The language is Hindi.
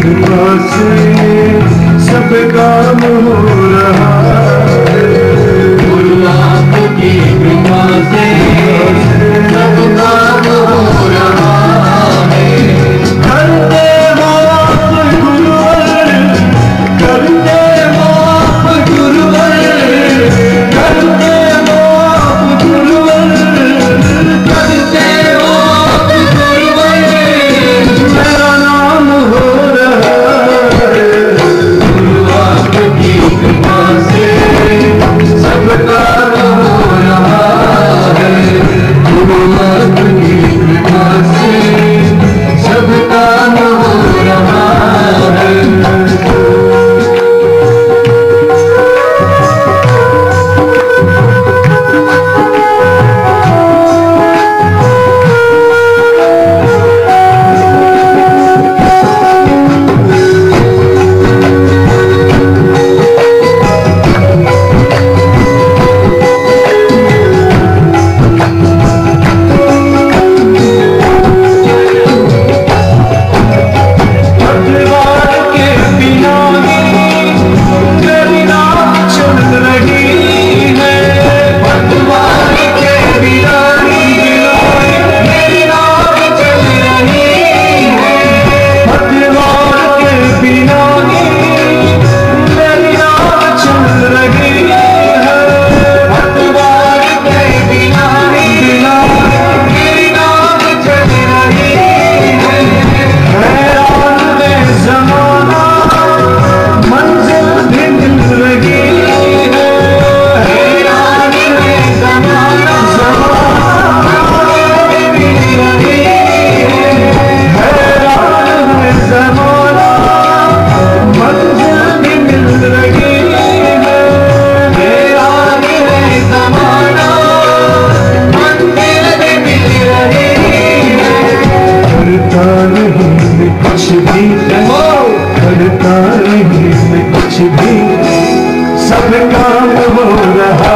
कृपा से सब काम हो रहा है। गुरु आपकी कृपा से सब काम हो रहा है। करते हो आप गुरुवर, करते हो आप गुरुवर, करते हो आप गुरुवर, करते हो आप गुरुवर, मेरा नाम हो रहा है। गुरु आपकी कृपा से सब काम हो रहा है। गुरु आपकी कृपा से सब काम हो रहा है। पतवार के बिना मेरी नाव चल रही है। पतवार के बिना मेरी नाव चल रही है। पतवार के बिना मेरी नाव चल रही है। पतवार के बिना मेरी नाव चल रही है। हैरान में ज़माना मंजिल भी मिल रही है। हैरान में ज़माना भी मिल रही है। हैरान में ज़माना मंजिल भी मिल रही है। हैरान में ज़माना मंदिर भी मिल रही है। करता नहीं मैं कुछ भी, करता नहीं मैं कुछ भी, सब काम हो रहा